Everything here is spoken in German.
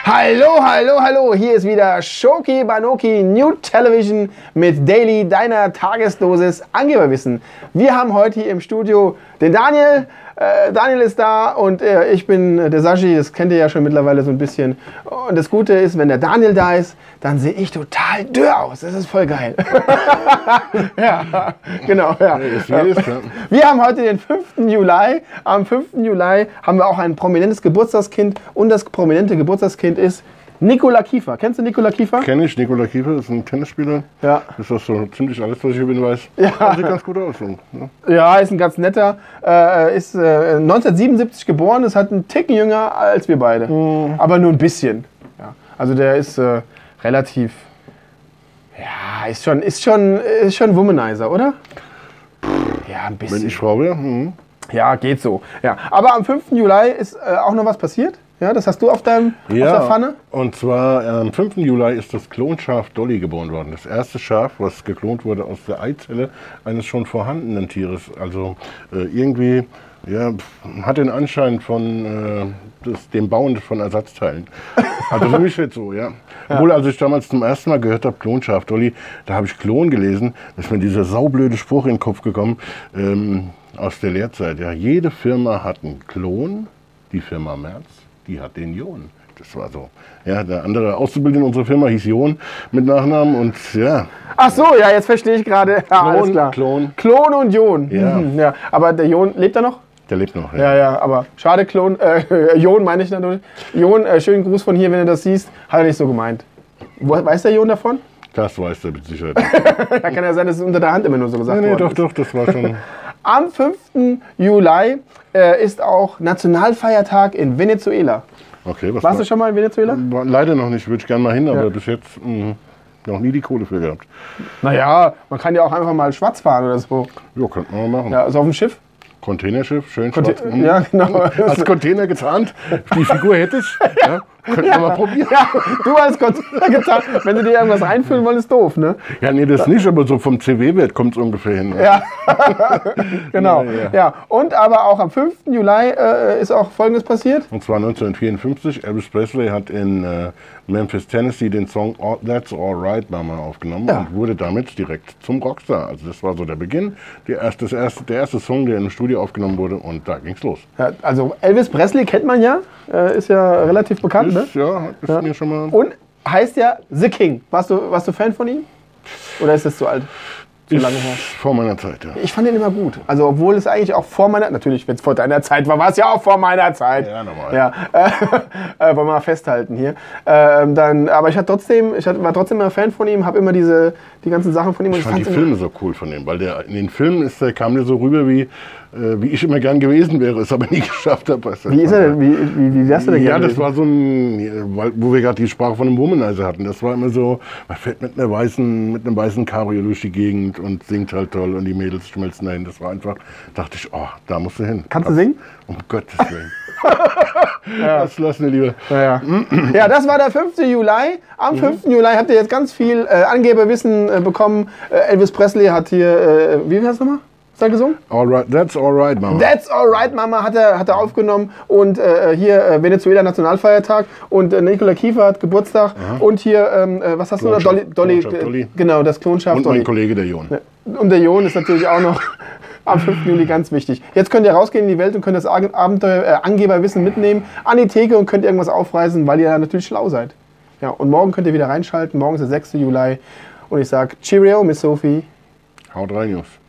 Hallo, hallo, hallo, hier ist wieder Shoki Banoki New Television mit Daily, deiner Tagesdosis Angeberwissen. Wir haben heute hier im Studio den Daniel. Daniel ist da und ich bin der Sashi, das kennt ihr ja schon mittlerweile so ein bisschen. Und das Gute ist, wenn der Daniel da ist, dann sehe ich total dürr aus. Das ist voll geil. Ja, genau. Ja. Wir haben heute den 5. Juli. Am 5. Juli haben wir auch ein prominentes Geburtstagskind und das prominente Geburtstagskind ist Nikola Kiefer. Kennst du Nikola Kiefer? Kenn ich. Nikola Kiefer ist ein Tennisspieler. Ja. Ist das so ziemlich alles, was ich über ihn weiß? Ja. Sieht ganz gut aus. Ne? Ja, ist ein ganz netter. Ist 1977 geboren, ist halt ein Ticken jünger als wir beide. Aber nur ein bisschen. Ja. Also der ist relativ. Ja, ist schon Womanizer, oder? Ja, ein bisschen. Wenn ich Frau wäre. Ja, geht so. Ja. Aber am 5. Juli ist auch noch was passiert. Ja, das hast du auf der Pfanne? Und zwar am 5. Juli ist das Klonschaf Dolly geboren worden. Das erste Schaf, was geklont wurde aus der Eizelle eines schon vorhandenen Tieres. Also irgendwie hat den Anschein von dem Bauen von Ersatzteilen. Also für mich jetzt so, ja. Obwohl, als ich damals zum ersten Mal gehört habe, Klonschaf Dolly, da habe ich Klon gelesen, da ist mir dieser saublöde Spruch in den Kopf gekommen aus der Lehrzeit. Ja, jede Firma hat einen Klon, die Firma Merz. Die hat den Jon. Das war so. Ja, der andere Auszubildende in unserer Firma hieß Jon mit Nachnamen und ja. Ach so, ja, jetzt verstehe ich gerade. Ja, alles klar. Klon und Jon. Ja. Ja. Aber der Jon, lebt er noch? Der lebt noch, ja. Ja, aber schade, Jon meine ich natürlich. Jon, schönen Gruß von hier, wenn du das siehst. Hat er nicht so gemeint. Weiß der Jon davon? Das weiß er mit Sicherheit. Da kann ja sein, dass es unter der Hand immer nur so gesagt wurde. Nee, doch, das war schon. Am 5. Juli ist auch Nationalfeiertag in Venezuela. Okay, Warst du schon mal in Venezuela? Leider noch nicht, würde ich gerne mal hin, aber bis jetzt noch nie die Kohle für gehabt. Naja, man kann ja auch einfach mal schwarz fahren oder so. Ja, könnte man mal machen. Ja, also auf dem Schiff? Containerschiff, schön schwarz. Ja, genau. Als Container gezahnt, die Figur hätte ich. Ja, könnten wir mal probieren. Ja, du als Container gezahnt, wenn du dir irgendwas einfüllen wolltest, ist doof, ne? Ja, nee, das nicht, aber so vom CW-Wert kommt es ungefähr hin. Ja, genau. Ja. Und aber auch am 5. Juli ist auch Folgendes passiert. Und zwar 1954, Elvis Presley hat in Memphis, Tennessee den Song That's Alright Mama aufgenommen und wurde damit direkt zum Rockstar. Also das war so der Beginn, der erste Song, der im Studio aufgenommen wurde und da ging's los. Ja, also Elvis Presley kennt man ja, ist ja relativ bekannt, ne? Ja, ist mir schon mal. Und heißt ja The King. Warst du Fan von ihm? Oder ist das zu alt? Zu lange her? Vor meiner Zeit, ja. Ich fand ihn immer gut. Also obwohl es eigentlich auch vor meiner, natürlich, wenn es vor deiner Zeit war, war es ja auch vor meiner Zeit. Ja, normal. Ja, wollen wir mal festhalten hier. Aber ich war trotzdem immer Fan von ihm, habe immer die ganzen Sachen von ihm. Ich fand die Filme so cool von ihm, weil in den Filmen kam der so rüber wie ich immer gern gewesen wäre, es aber nie geschafft habe. Wie ist er denn? Wie wärst du denn Ja, das war so wo wir gerade die Sprache von einem Womanizer hatten. Das war immer so, man fährt mit einem weißen Cabrio durch die Gegend und singt halt toll und die Mädels schmelzen dahin. Das war einfach, dachte ich, oh, da musst du hin. Kannst du singen? Um Gottes Willen. Das lassen wir lieber. Ja, das war der 5. Juli. Am 5. Juli habt ihr jetzt ganz viel Angeberwissen bekommen. Elvis Presley hat hier, wie heißt es nochmal? Ist er gesungen? That's Alright Mama. That's Alright Mama hat er aufgenommen und hier Venezuela Nationalfeiertag und Nikola Kiefer hat Geburtstag und hier, was hast du da? Dolly. Genau, das Klonschaf und Dolly. mein Kollege der Jon. Und der Jon ist natürlich auch noch am 5. Juli ganz wichtig. Jetzt könnt ihr rausgehen in die Welt und könnt das Abenteuer Angeberwissen mitnehmen an die Theke und könnt irgendwas aufreißen, weil ihr natürlich schlau seid. Ja, und morgen könnt ihr wieder reinschalten. Morgen ist der 6. Juli und ich sage Cheerio, Miss Sophie. Haut rein, Jungs.